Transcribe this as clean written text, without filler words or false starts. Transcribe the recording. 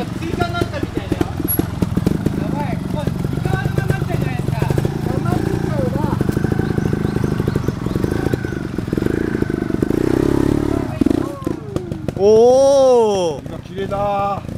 か追加になったみたいだよ。やばい、これ三河沼になったじゃないですか。山口は。 おお。 綺麗だ。